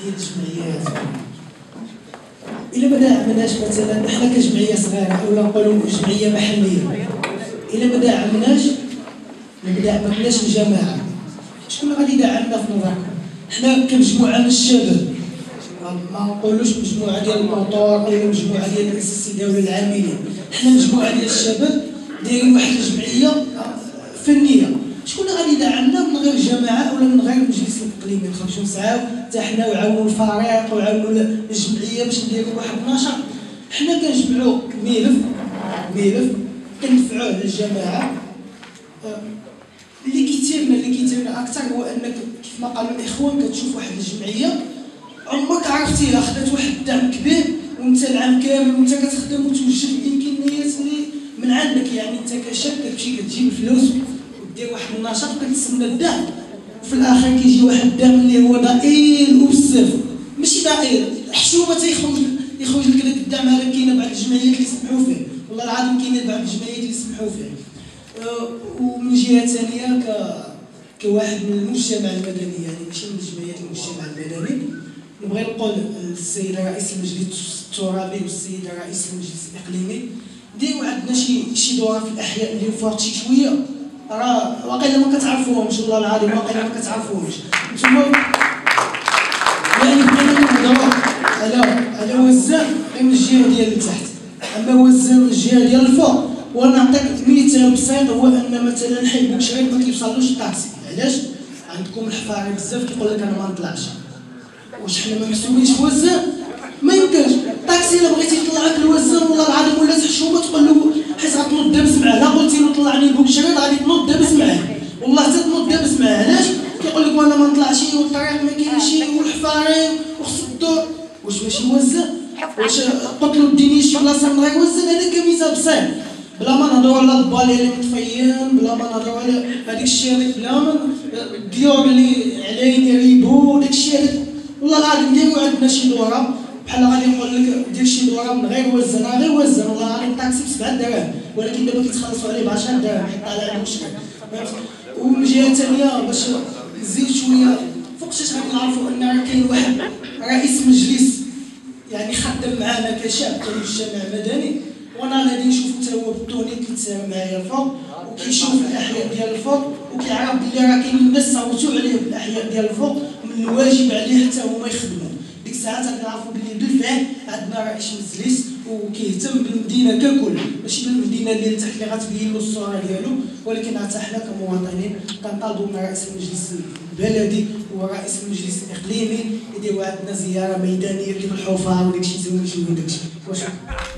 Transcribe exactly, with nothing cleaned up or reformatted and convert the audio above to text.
ديال الجمعيات. الا ما دعمناش مثلا حنا كجمعيه صغيره اولا نقولوا جمعيه محليه، الا ما دعمناش ما دعمناش الجماعه، شكون غادي يدعمنا في نظركم؟ حنا كمجموعه من الشباب، ما نقولوش مجموعه ديال الموطور ولا مجموعه ديال الاساتذه ولا العاملين، حنا مجموعه ديال الشباب دايرين واحد الجمعيه فنيه، شكون غادي يدعمنا من غير الجماعه ولا من غير المجلس الاقليمي؟ نخرجوا نسعاو حتى حنا وعاونوا الفريق وعاونوا الجمعيه باش نديروا واحد النشاط. حنا كنجمعوا ملف ملف كندفعوه للجماعه. اللي كيتيرنا اللي كيتيرنا اكثر هو انك كيف ما قالوا الاخوان كتشوف واحد الجمعيه عمرك عرفتيها خدات واحد الدعم كبير وانت العام كامل وانت كتخدم وتوجد الامكانيات اللي من عندك، يعني انت كشاب كتمشي كتجيب الفلوس ودير واحد النشاط وكتسنى الدعم، وفي الاخر كيجي واحد الدعم اللي هو ضئيل وبزاف، ماشي ضئيل حشومه تيخرج يخرج لك داك الدعم هذا. كاينه بعض الجمعيات اللي يسمحوا فيه، والله العظيم كاينه بعض الجمعيات اللي يسمحوا فيه. ومن جهه ثانيه ك كواحد من المجتمع المدني، يعني ماشي من جمعيات المجتمع المدني، نبغي نقول للسيد رئيس المجلس الترابي والسيد رئيس المجلس الاقليمي ديروا عندنا شي شي دوره في الاحياء اللي فوق شي شويه، راه واقيلا ما كتعرفوهمش، والله العظيم واقيلا ما كتعرفوهمش نتوما. يعني بغينا نهضروا على على وزان من الجهه ديال التحت، اما وزان من الجهه ديال الفوق. ونعطيك مثال بسيط، هو ان مثلا حي بوشريك ما كيوصلوش الطاكسي، علاش؟ عندكم الحفاري بزاف كيقول لك انا ما نطلعش. واش حنا ما محسوبينش في وزان؟ ما يمكنش. الطاكسي الا بغيتي يطلعك لوزان والله العظيم ولا حشومه تقول له حيت غتنوض دابز معاه، لا قلتي له طلعني لبوكشريط غادي تنوض دابز معاه، والله حتى تنوض دابز معاه. علاش؟ كيقول لك وانا ما نطلعش والطريق ما كاينش والحفاري وخص الدور. واش ماشي وزان؟ واش قتلوا الدنيا شي بلاصه من غير وزان؟ هذا كمثال بسيط، بلا ما نهضروا على الضبالي اللي مطفيين، بلا ما نهضروا على هذيك الشريط، بلا ما الديور اللي علينا يريبوا داك الشيء هذاك. والله العظيم ديروا عندنا شي دوره بحال غادي نقول لك دير شي دوره من غير وزن، غير وزن والله العظيم الطاكسي بسبعة دراهم، ولكن دابا كيتخلصوا عليه بعشرة دراهم حيت طالع المشكل. ومن جهه ثانيه باش نزيد شويه فوق شاش غادي نعرفوا ان راه كاين واحد رئيس مجلس يعني خدم معنا كشاب كمجتمع مدني، وانا غادي نشوف حتى هو بالطوني كيتساوى معايا الفوق وكيشوف الاحياء ديال الفوق وكيعرف بلي راه كاينين الناس صوتوا عليه بالاحياء ديال الفوق ومن الواجب عليه حتى هما يخدموا. ديك الساعات غادي نعرفوا بلي بالفعل عندنا رئيس مجلس وكيهتم بالمدينه ككل، ماشي بالمدينه ديال تحت اللي غتبين له الصوره ديالو، ولكن حتى حنا كمواطنين كنطالبوا من رئيس المجلس البلدي ورئيس المجلس الاقليمي يديروا عندنا زياره ميدانيه كيف الحفار وداكشي، يزوجوا داكشي. وشكرا.